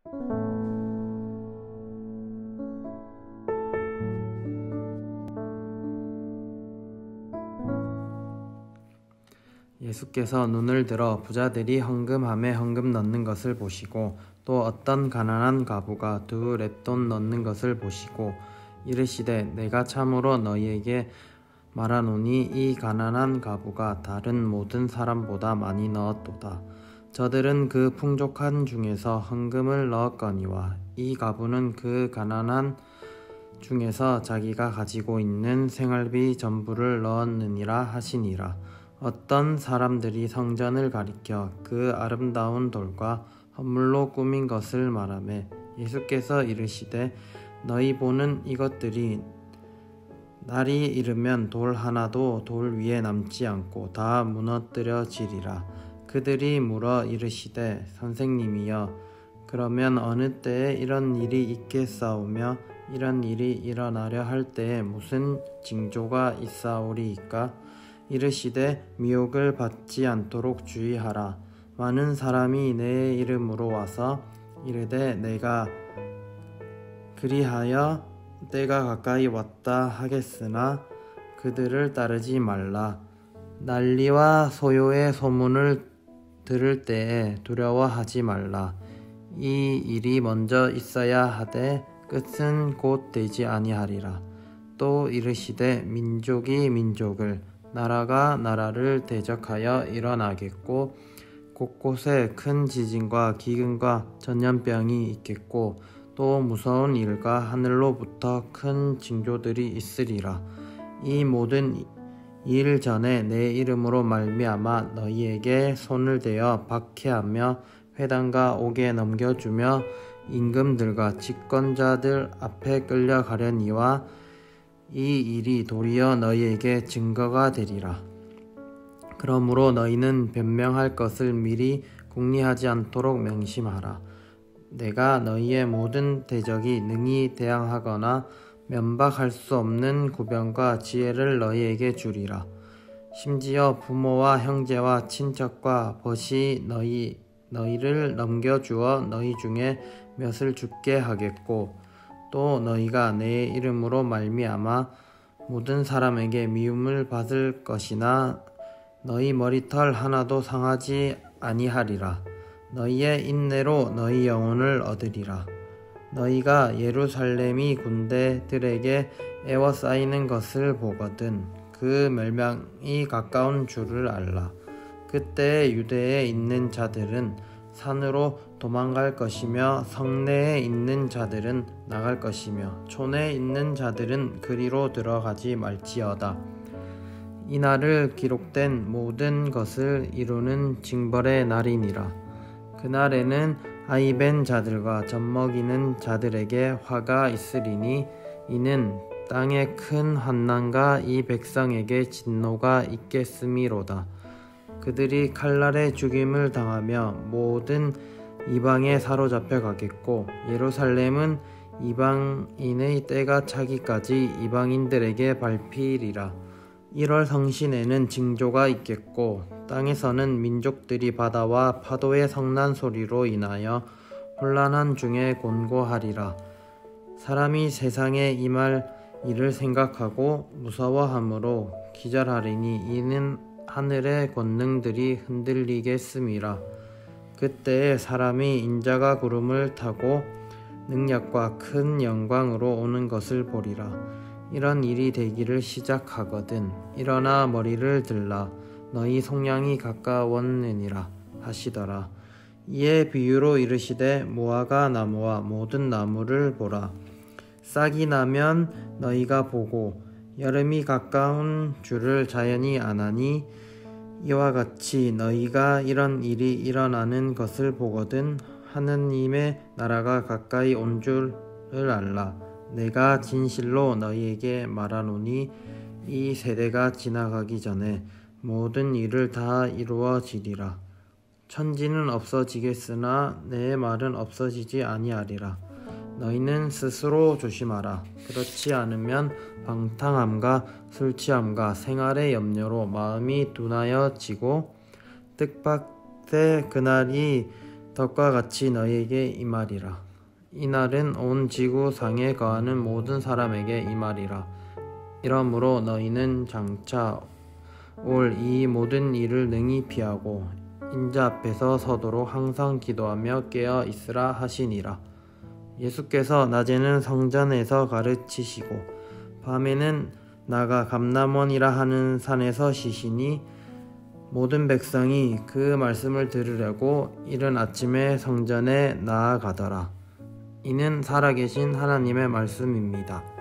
예수께서 눈을 들어 부자들이 헌금함에 헌금 넣는 것을 보시고 또 어떤 가난한 과부가 2 렙돈 넣는 것을 보시고 이르시되 내가 참으로 너희에게 말하노니 이 가난한 과부가 다른 모든 사람보다 많이 넣었도다. 저들은 그 풍족한 중에서 헌금을 넣었거니와 이 과부는 그 가난한 중에서 자기가 가지고 있는 생활비 전부를 넣었느니라 하시니라. 어떤 사람들이 성전을 가리켜 그 아름다운 돌과 헌물로 꾸민 것을 말하매 예수께서 이르시되 너희 보는 이것들이 날이 이르면 돌 하나도 돌 위에 남지 않고 다 무너뜨려지리라. 그들이 물어 이르시되 선생님이여 그러면 어느 때에 이런 일이 있겠사오며 이런 일이 일어나려 할 때에 무슨 징조가 있사오리이까? 이르시되 미혹을 받지 않도록 주의하라. 많은 사람이 내 이름으로 와서 이르되 내가 그리하여 때가 가까이 왔다 하겠으나 그들을 따르지 말라. 난리와 소요의 소문을 들을 때에 두려워하지 말라. 이 일이 먼저 있어야 하되 끝은 곧 되지 아니하리라. 또 이르시되 민족이 민족을 나라가 나라를 대적하여 일어나겠고 곳곳에 큰 지진과 기근과 전염병이 있겠고 또 무서운 일과 하늘로부터 큰 징조들이 있으리라. 이 모든 일 전에 내 이름으로 말미암아 너희에게 손을 대어 박해하며 회당과 옥에 넘겨주며 임금들과 집권자들 앞에 끌려가려니와 이 일이 도리어 너희에게 증거가 되리라. 그러므로 너희는 변명할 것을 미리 궁리하지 않도록 명심하라. 내가 너희의 모든 대적이 능히 대항하거나 면박할 수 없는 구변과 지혜를 너희에게 주리라. 심지어 부모와 형제와 친척과 벗이 너희를 넘겨주어 너희 중에 몇을 죽게 하겠고 또 너희가 내 이름으로 말미암아 모든 사람에게 미움을 받을 것이나 너희 머리털 하나도 상하지 아니하리라. 너희의 인내로 너희 영혼을 얻으리라. 너희가 예루살렘이 군대들에게 에워싸이는 것을 보거든 그 멸망이 가까운 줄을 알라. 그때 유대에 있는 자들은 산으로 도망갈 것이며 성내에 있는 자들은 나갈 것이며 촌에 있는 자들은 그리로 들어가지 말지어다. 이날을 기록된 모든 것을 이루는 징벌의 날이니라. 그날에는 아이벤 자들과 젖먹이는 자들에게 화가 있으리니 이는 땅에 큰 환난과 이 백성에게 진노가 있겠음이로다. 그들이 칼날에 죽임을 당하며 모든 이방에 사로잡혀 가겠고 예루살렘은 이방인의 때가 차기까지 이방인들에게 밟히리라. 1월 성신에는 징조가 있겠고 땅에서는 민족들이 바다와 파도의 성난 소리로 인하여 혼란한 중에 곤고하리라. 사람이 세상에 임할 일을 생각하고 무서워함으로 기절하리니 이는 하늘의 권능들이 흔들리겠음이라. 그때에 사람이 인자가 구름을 타고 능력과 큰 영광으로 오는 것을 보리라. 이런 일이 되기를 시작하거든 일어나 머리를 들라. 너희 속량이 가까웠느니라 하시더라. 이에 비유로 이르시되 무화과 나무와 모든 나무를 보라. 싹이 나면 너희가 보고 여름이 가까운 줄을 자연히 아나니 이와 같이 너희가 이런 일이 일어나는 것을 보거든 하느님의 나라가 가까이 온 줄을 알라. 내가 진실로 너희에게 말하노니 이 세대가 지나가기 전에 모든 일을 다 이루어지리라. 천지는 없어지겠으나 내 말은 없어지지 아니하리라. 너희는 스스로 조심하라. 그렇지 않으면 방탕함과 술취함과 생활의 염려로 마음이 둔하여지고 뜻밖의 그날이 덕과 같이 너희에게 임하리라. 이날은 온 지구 상에 거하는 모든 사람에게 임하리라. 이러므로 너희는 장차 올 이 모든 일을 능히 피하고 인자 앞에서 서도록 항상 기도하며 깨어 있으라 하시니라. 예수께서 낮에는 성전에서 가르치시고 밤에는 나가 감람원이라 하는 산에서 쉬시니 모든 백성이 그 말씀을 들으려고 이른 아침에 성전에 나아가더라. 이는 살아계신 하나님의 말씀입니다.